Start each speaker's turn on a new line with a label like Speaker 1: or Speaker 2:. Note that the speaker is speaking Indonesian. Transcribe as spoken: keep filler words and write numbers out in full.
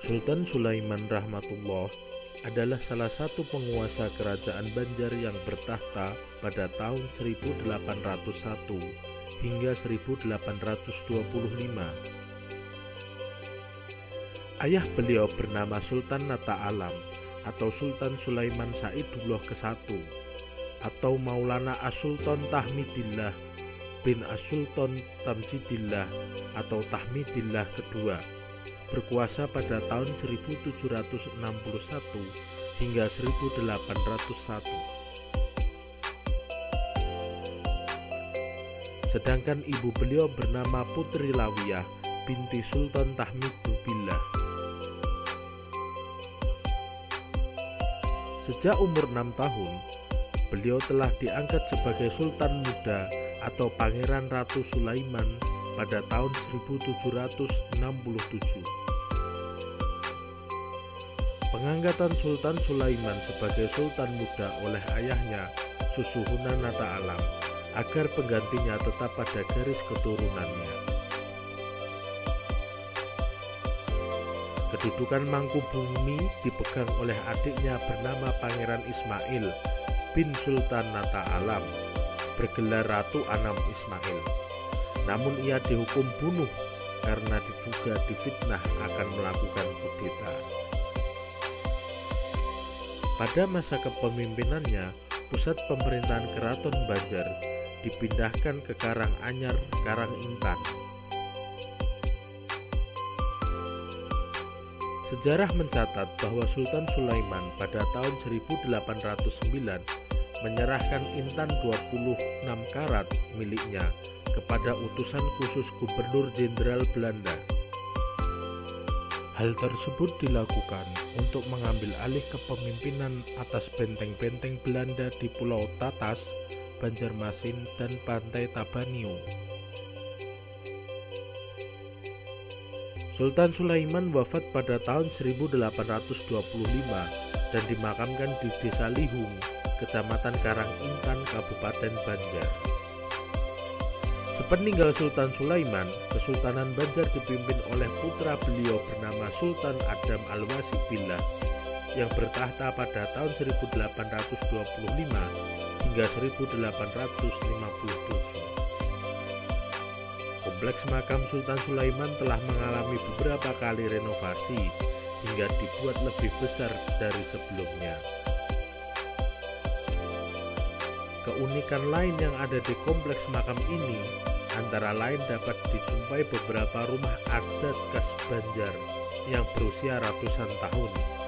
Speaker 1: Sultan Sulaiman rahmatullah adalah salah satu penguasa kerajaan Banjar yang bertahta pada tahun seribu delapan ratus satu hingga seribu delapan ratus dua puluh lima. Ayah beliau bernama Sultan Nata Alam atau Sultan Sulaiman Saidullah kesatu atau Maulana As-Sultan Tahmidillah bin As-Sultan Tamjidillah atau Tahmidillah kedua, berkuasa pada tahun seribu tujuh ratus enam puluh satu hingga seribu delapan ratus satu. Sedangkan ibu beliau bernama Putri Lawiyah binti Sultan Tahmidubillah. Sejak umur enam tahun, beliau telah diangkat sebagai Sultan Muda atau Pangeran Ratu Sulaiman pada tahun seribu tujuh ratus enam puluh tujuh. Pengangkatan Sultan Sulaiman sebagai Sultan Muda oleh ayahnya Susuhunan Nata Alam agar penggantinya tetap pada garis keturunannya. Kedudukan Mangkubumi dipegang oleh adiknya bernama Pangeran Ismail bin Sultan Nata Alam, bergelar Ratu Anam Ismail. Namun ia dihukum bunuh karena diduga difitnah akan melakukan kudeta. Pada masa kepemimpinannya, pusat pemerintahan Keraton Banjar dipindahkan ke Karanganyar, Karangintan. Sejarah mencatat bahwa Sultan Sulaiman pada tahun seribu delapan ratus sembilan menyerahkan intan dua puluh enam karat miliknya kepada utusan khusus Gubernur Jenderal Belanda. Hal tersebut dilakukan untuk mengambil alih kepemimpinan atas benteng-benteng Belanda di Pulau Tatas, Banjarmasin, dan Pantai Tabanio. Sultan Sulaiman wafat pada tahun seribu delapan ratus dua puluh lima dan dimakamkan di Desa Lihung, Kecamatan Karangintan, Kabupaten Banjar. Sepeninggal Sultan Sulaiman, Kesultanan Banjar dipimpin oleh putra beliau bernama Sultan Adam Al-Wasibillah yang bertahta pada tahun seribu delapan ratus dua puluh lima hingga seribu delapan ratus lima puluh tujuh. Kompleks makam Sultan Sulaiman telah mengalami beberapa kali renovasi hingga dibuat lebih besar dari sebelumnya. Keunikan lain yang ada di kompleks makam ini antara lain dapat dijumpai beberapa rumah adat khas Banjar yang berusia ratusan tahun.